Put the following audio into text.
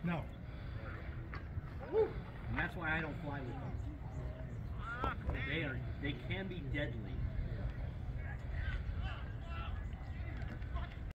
No. And that's why I don't fly with them. They can be deadly.